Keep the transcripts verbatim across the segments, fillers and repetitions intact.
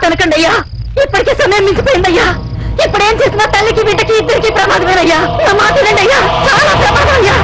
అనకండి అయ్యా. ఇప్పటికే సమయం మించిపోయిందయ్యా. ఇప్పుడేం చేసినా తల్లికి బిడ్డకి ఇద్దరికి ప్రమాదమేనయ్యా. నా మాట వినండి అయ్యా, చాలా ప్రమాదం అయ్యా.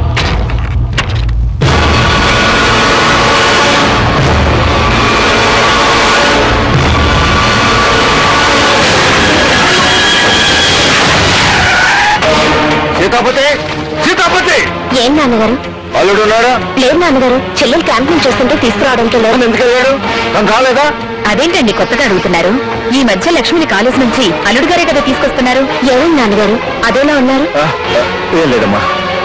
సీతాపతి, సీతాపతి! ఏం నాన్నగారు? అల్లుడు ఉన్నాడా? లేదు నాన్నగారు, చెల్లెలు క్యాంపింగ్ చేస్తుంటే తీసుకురావడంతో లేదు. ఎందుకు వెళ్ళాడు? తను రాలేదా? అదేంటండి కొత్తగా అడుగుతున్నారు? ఈ మధ్య లక్ష్మిని కాలేజ్ నుంచి అల్లుడు గారే కదా తీసుకొస్తున్నారు. ఏమైంది నాన్నగారు, అదేలా ఉన్నారు? ఏం లేదమ్మా.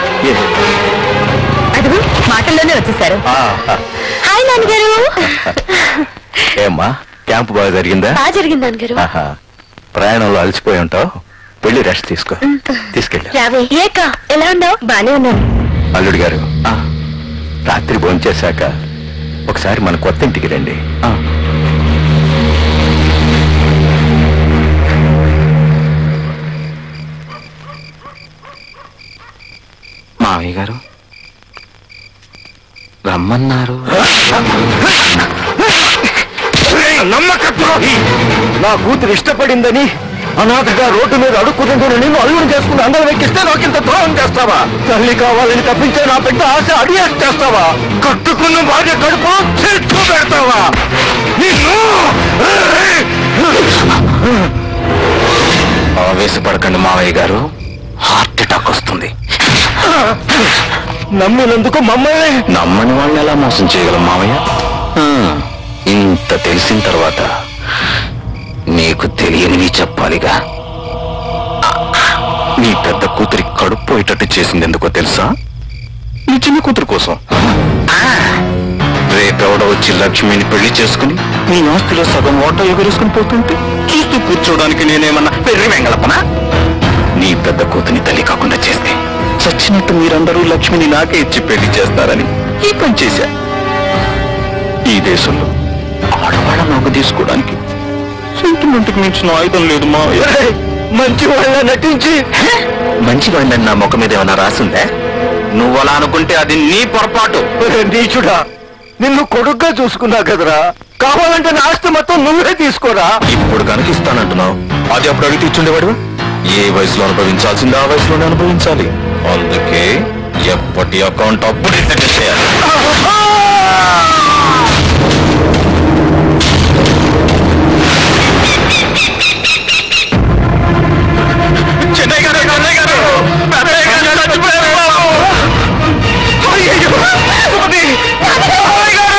అదిగో మాటల్లోనే వచ్చేసారు. హాయ్ నాన్నగారు. ఏమ్మా, క్యాంపు బాగా జరిగిందా? బాగా జరిగింది నాన్నగారు. ప్రయాణంలో అలసిపోయి ఉంటావు, వెళ్ళి రెస్ట్ తీసుకో. తీసుకెళ్ళి రావే. ఏక ఎలా ఉన్నావు? బానే ఉన్నాను. అల్లుడు గారు, రాత్రి భోంచేశాక ఒకసారి మన కొత్త ఇంటికి రండి. మావయ్య గారు రమ్మన్నారు. నమ్మకద్రోహి! నా కూతురు ఇష్టపడిందని అనాథగా రోడ్డు మీద అడుక్కుంటుంటే నేను అల్లుడు చేసుకుని అందరం ఎక్కిస్తే నాకు ఇంత ద్రోహం చేస్తావా? తల్లి కావాలని తప్పించే నా పెద్ద ఆశ అడియాస్ చేస్తావా? కట్టుకున్న భార్య కడుపు చెట్టు పెడతావా? నిన్ను ఆవేశపడకండి మావయ్య గారు, హార్ట్ అటాక్ వస్తుంది. నమ్మినందుకు మమ్మల్ని నమ్మని వాళ్ళని ఎలా మోసం చేయగలం మావయ్య? ఇంత తెలిసిన తర్వాత నీకు తెలియనివి చెప్పాలిగా. నీ పెద్ద కూతురి కడుపు పోయేటట్టు చేసింది ఎందుకో తెలుసా? నీ చిన్న కూతురు కోసం. రేపెవడో వచ్చి లక్ష్మిని పెళ్లి చేసుకుని నీ ఆస్తిలో సగం ఓటో ఎగురేసుకుని పోతుంటే చూస్తూ కూర్చోడానికి నేనేమన్నా పెళ్లి వెంగళపనా? నీ పెద్ద కూతుని తల్లి కాకుండా చేస్తే చచ్చినట్టు మీరందరూ లక్ష్మిని నాకే ఇచ్చి పెళ్లి చేస్తారని ఈ పని చేశా. ఈ దేశంలో ఆడవాళ్ళ నోకు తీసుకోవడానికి సెంటిమెంట్కి మించిన ఆయుధం లేదు మా. మంచి వాళ్ళ నటించి మంచి వాళ్ళని నా ముఖం మీద ఏమన్నా రాసిందే? నువ్వు అలా అనుకుంటే అది నీ పొరపాటు. నీచుడా, నిన్ను కొడుగ్గా చూసుకున్నా కదరా, కావాలంటే నా ఆస్తి మొత్తం నువ్వే తీసుకోరా. ఇప్పుడు కనుక ఇస్తానంటున్నావు, అది అప్పుడు అడిగి తీర్చుండేవాడు. ఏ వయసులో అనుభవించాల్సింది ఆ వయసులోనే అనుభవించాలి. అందుకే ఎప్పటి అకౌంట్ అప్పుడు సెటిల్ చేయాలి. చెన్నై గారు, చెన్నై గారు, పెద్దయ్య గారు చచ్చిపోయారు బాబు. అయ్యయ్యో, సుమతి, మామయ్య గారు.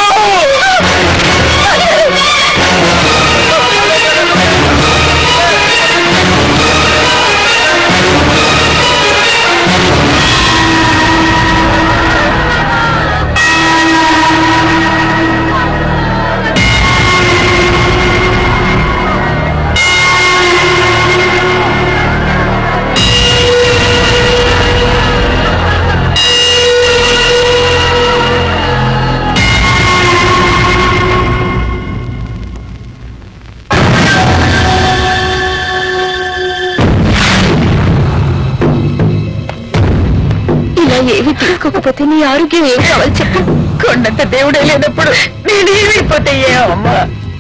ఏవి తీసుకోకపోతే నీ ఆరోగ్యం ఏం కావాలి చెప్పు. కొండంత దేవుడే లేనప్పుడు నేను ఏమైపోతే అమ్మా.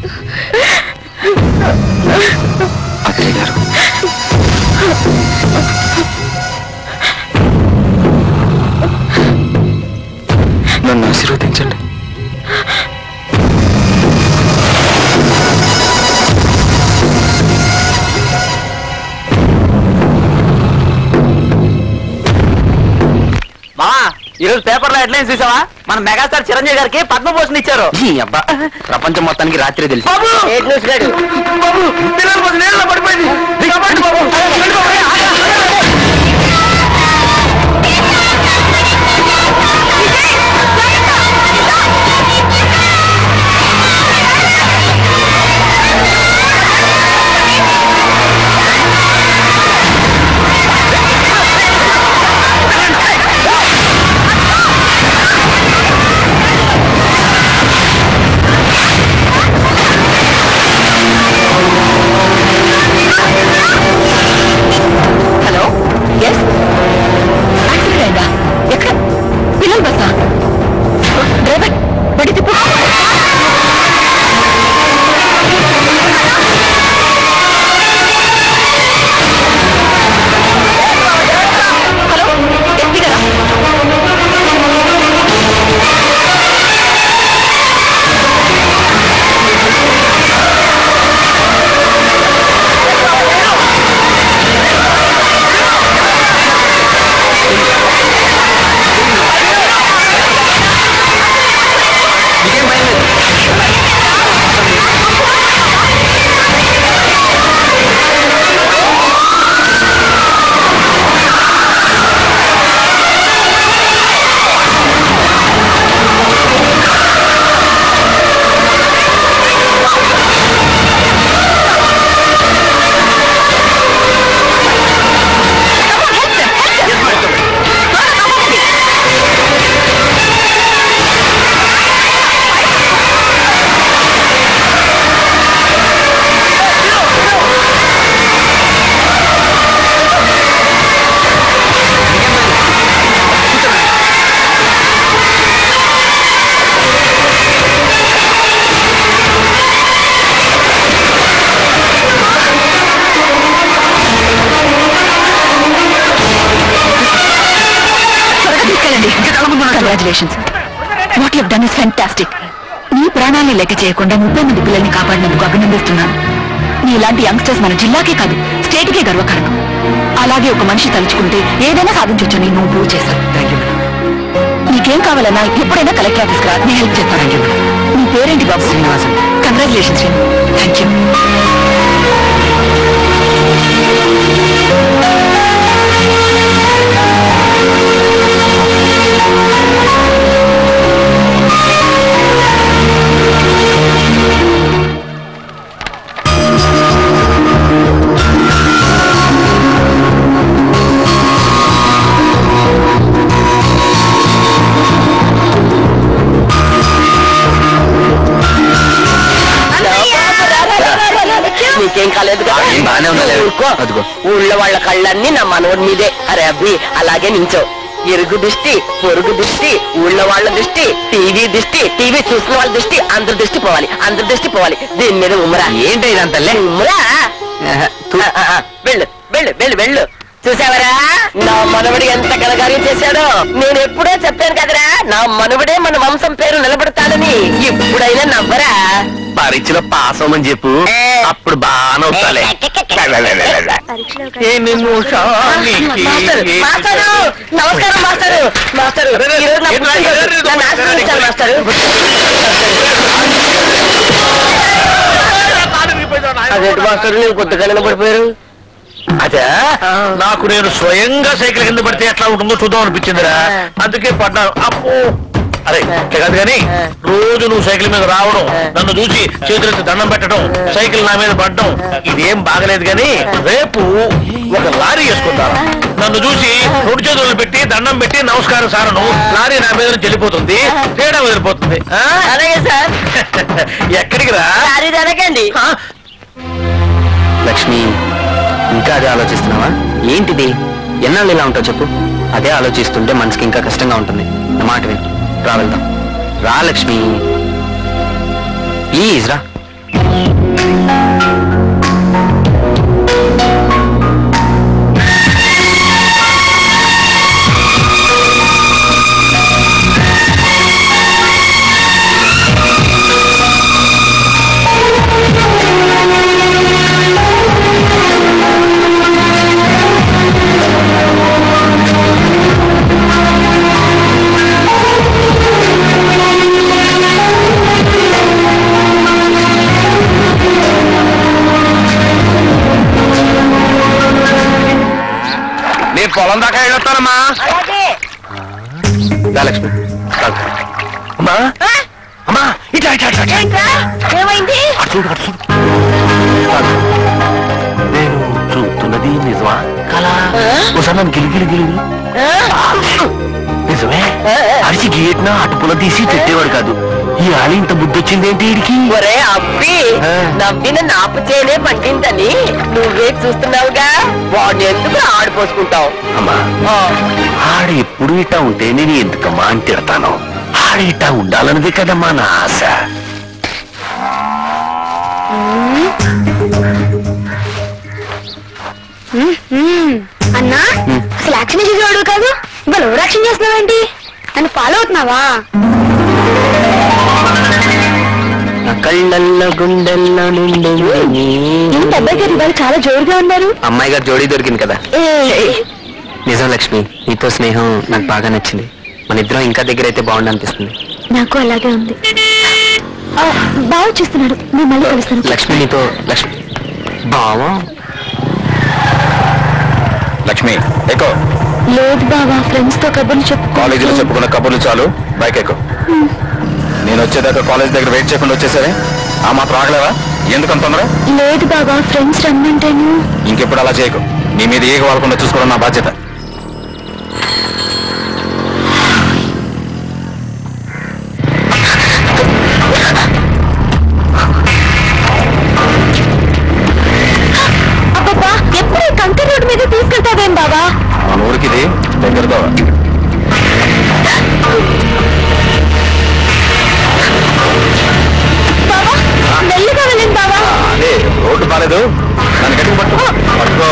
అఖిల గారు, నన్ను ఆశీర్వదించండి. ఈరోజు పేపర్లో హెడ్లైన్స్ చూసావా? మన మెగాస్టార్ చిరంజీవి గారికి పద్మభూషణ్ ఇచ్చారు. అబ్బా, ప్రపంచం మొత్తానికి రాత్రి తెలుసు. పడిపోయింది. Congratulations. What you done is fantastic. నీ ప్రాణాన్ని లెక్క చేయకుండా ముప్పై మంది పిల్లల్ని కాపాడినందుకు అభినందిస్తున్నాను. నీ ఇలాంటి యంగ్స్టర్స్ మన జిల్లాకే కాదు స్టేట్కే గర్వకారణం. అలాగే ఒక మనిషి తలుచుకుంటే ఏదైనా సాధించొచ్చని నువ్వు ప్రూవ్ చేశావు. నీకేం కావాలన్నా ఎప్పుడైనా కలెక్టర్ ఆఫీస్కి రా, నేను హెల్ప్ చేస్తాను. నీ పేరేంటి బాబు? Srinivasan. Congratulations Srinu. Thank you. నీకేం కాలేదు కదా? ఊళ్ళో వాళ్ళ కళ్ళన్నీ నా మనోడి మీదే. అరే అబ్బి అలాగే నించో. ఇరుగు దృష్టి, పొరుగు దృష్టి, ఊళ్ళో వాళ్ళ దృష్టి, టీవీ దృష్టి, టీవీ చూసిన వాళ్ళ దృష్టి, అందరి దృష్టి పోవాలి, అందరి దృష్టి పోవాలి. దీని మీద ఉమ్మరా. ఏంటి ఇదంతలే ఉమ్మరా? వెళ్ళు వెళ్ళు వెళ్ళు వెళ్ళు. చూసావరా నా మనవడి ఎంత కలగార్యం చేశాడో? నేను ఎప్పుడో చెప్పాను కదరా నా మనవడే మన వంశం పేరు నిలబడతాడని. ఇప్పుడైనా నవ్వరా? పరీక్షలో పాస్ అవ్వమని చెప్పు, అప్పుడు బాగా నవ్వుతాలే. నమస్కారం మాస్టరు. మాస్టరు మాస్టరు అదేంటి మాస్టరు నేను కొత్తగా పడిపోయారు? అదే నాకు నేను స్వయంగా సైకిల్ కింద పడితే ఎట్లా ఉంటుందో చూద్దాం అనిపించిందిరా, అందుకే పడ్డాను. అప్పు అరే కాదు కానీ రోజు నువ్వు సైకిల్ మీద రావడం, నన్ను చూసి చేతులెత్తి దండం పెట్టడం, సైకిల్ నా మీద పడడం ఇదేం బాగలేదు. కానీ రేపు ఒక లారీ వేసుకుంటాను, నన్ను చూసి రెండు చేతులు పెట్టి దండం పెట్టి నమస్కారం సారను, లారీ నా మీద నుంచి వెళ్ళిపోతుంది, తేడా వదిలిపోతుంది. అలాగే సార్. ఎక్కడికి రా? లారీ వెనకండి. లక్ష్మి, ఇంకా అదే ఆలోచిస్తున్నావా? ఏంటిది? ఎన్నాళ్ళు ఇలా ఉంటావు చెప్పు? అదే ఆలోచిస్తుంటే మనసుకి ఇంకా కష్టంగా ఉంటుంది. నా మాట విను, రా వెళ్దాం. రా లక్ష్మి, ప్లీజ్ రా. పొలం దాకా వెళ్ళొస్తానమ్మా. లక్ష్మి అమ్మా అమ్మా ఇట్లా ఇట్లా ఇట్లా ఏమైంది? చూడు అటు చూడు. నేను చూస్తున్నది నిజమా కలా? ఒకసారి నన్ను గిలి గిలి గిలి నిజమే. అరిచి గేట్న అటుపుల తీసి పెట్టేవాడు కాదు. ఈ ఆలి ఇంత బుద్ధి వచ్చిందేంటి వీడికి? ఒరే అబ్బి, నవ్విన నాపు చేయనే పట్టిందని నువ్వే చూస్తున్నావుగా, వాడిని ఎందుకు ఆడిపోసుకుంటావు? అమ్మా ఆడ ఎప్పుడు ఇట్టా ఉంటే నేను ఎందుకమ్మా అని తిడతాను. ఆడ ఇట్టా ఉండాలన్నది కదమ్మా నా ఆశ. అన్నా అసలు యాక్షన్ చేసేవాడు కాదు, ఇవాళ ఓవర్ యాక్షన్ చేస్తున్నావేంటి? నన్ను ఫాలో అవుతున్నావా? కళ్ళల్లో గుండెల్లో ఏంటి అబ్బాయి గారు ఇవాళ చాలా జోరుగా ఉన్నారు? అమ్మాయి గారు జోడీ దొరికింది కదా. నిజం లక్ష్మి, నీతో స్నేహం నాకు బాగా నచ్చింది. మన ఇద్దరం ఇంకా దగ్గర అయితే బాగుండు అనిపిస్తుంది. నాకు అలాగే ఉంది. బాగా చూస్తున్నాడు, నేను మళ్ళీ కలుస్తాను. లక్ష్మి నీతో లక్ష్మి బావా. లక్ష్మి ఎక్కు. లేదు బావా, ఫ్రెండ్స్ తో కబుర్లు చెప్పు. కాలేజీలో చెప్పుకున్న కబుర్లు చాలు, బైక్ ఎక్కు. నేను వచ్చేదాకా కాలేజ్ దగ్గర వెయిట్ చేయకుండా వచ్చేసరే. ఆ మాత్రం ఆగలేవా? ఎందుకంత తొందర? లేదు బాబా, ఫ్రెండ్స్ రమ్మంటేను. ఇంకెప్పుడు అలా చేయకు. నీ మీద ఏగ వాళ్ళకుండా చూసుకోవడం నా బాధ్యత. అబ్బబ్బా, ఎప్పుడు కంకర్ రోడ్డు మీద తీసుకెళ్తావేం బాబా? మన ఊరికి ఇది దగ్గరతో. బాబా మెల్లిగా వెళ్ళండి బాబా. అదే రోడ్డు బాలేదు, నన్ను గట్టిగా పట్టు. పట్టుకో.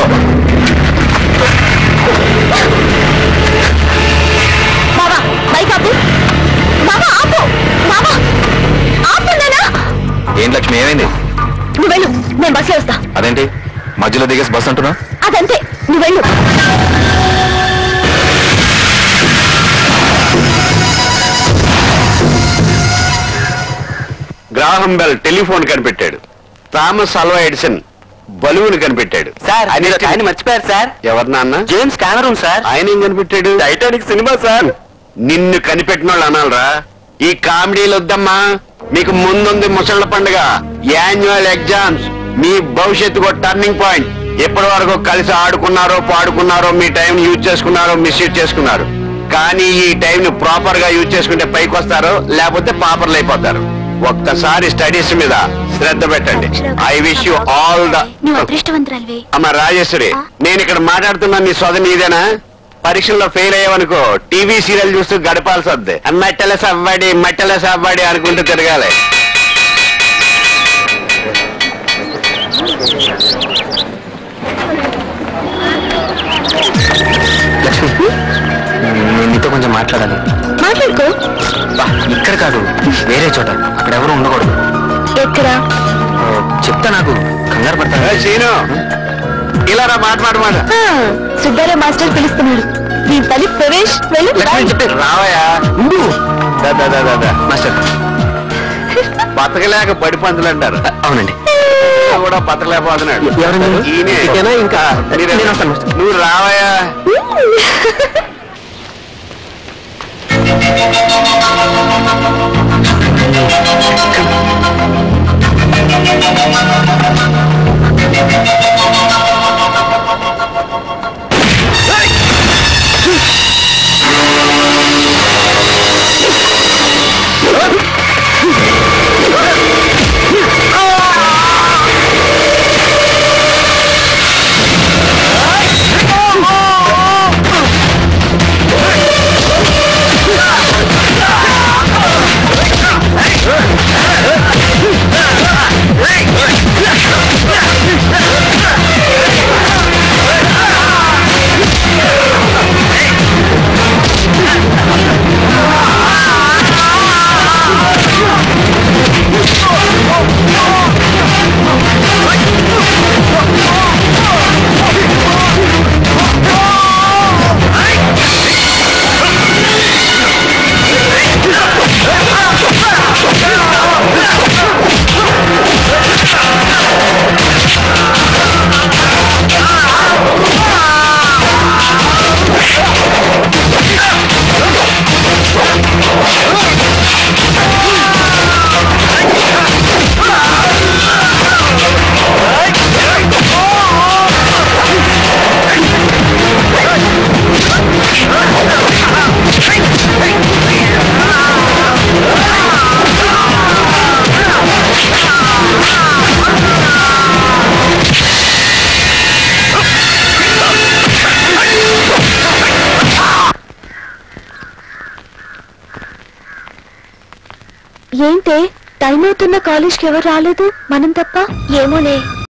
బాబా బైక్ ఆపు. ఏమైంది? నువ్వు వెళ్ళు, నేను బస్సులో వస్తా. అదేంటి మధ్యలో దిగేసి బస్ అంటున్నా? అదంతే, నువ్వు వెళ్ళు. గ్రాహం బెల్ టెలిఫోన్ కనిపెట్టాడు. థామస్ అల్వా ఎడిసన్ బలూన్ కనిపెట్టాడు. సార్ ఆయన మర్చిపోయారు సార్. ఎవరు నాన్న? James Cameron sir. ఆయన ఏం కనిపెట్టాడు? Titanic cinema sir. నిన్ను కనిపెట్టిన వాళ్ళు అనాలరా? ఈ కామెడీలు వద్దమ్మా. మీకు ముందుంది ముసళ్ళ పండుగ, యాన్యువల్ ఎగ్జామ్స్. మీ భవిష్యత్తుకు టర్నింగ్ పాయింట్. ఎప్పటి వరకు కలిసి ఆడుకున్నారో పాడుకున్నారో, మీ టైం యూజ్ చేసుకున్నారో మిస్యూజ్ చేసుకున్నారు. కానీ ఈ టైం ని ప్రాపర్ గా యూజ్ చేసుకుంటే పైకి వస్తారు, లేకపోతే పాపర్లు అయిపోతారు. ఒక్కసారి స్టడీస్ మీద శ్రద్ధ పెట్టండి. I wish you all the. అమ్మ రాజేశ్వరి, నేను ఇక్కడ మాట్లాడుతున్నా నీ సోదరి నీదేనా? పరీక్షల్లో ఫెయిల్ అయ్యావనుకో టీవీ సీరియల్ చూస్తూ గడపాల్సి వద్ది. మట్టెల సవ్వడి మట్టెల సవ్వడి అనుకుంటూ తిరగాలి. లక్ష్మి, నేను నీతో కొంచెం మాట్లాడాలి. మాట్లాడుకో. ఇక్కడ కాదు, వేరే చోట. అక్కడ ఎవరు ఉండకూడదు. ఎక్కడ? చెప్తా, నాకు కంగారు పడతా. సీను, ఇలా రా, మాట్లాడమాట. సుబ్బారావు మాస్టర్ పిలుస్తున్నాడు. నీ తల్లి ప్రవేశ్, వెళ్ళు. చెప్పే రావయా మాస్టర్. బతకలేక బడి పంతులు అంటారు. అవునండి, కూడా బతకలేకపోతున్నాడు. ఎవరండి? ఈయనే. ఇంకా నువ్వు రావయా. ఏంటే టైం అవుతున్న కాలేజ్కి ఎవరు రాలేదు? మనం తప్ప. ఏమోనే,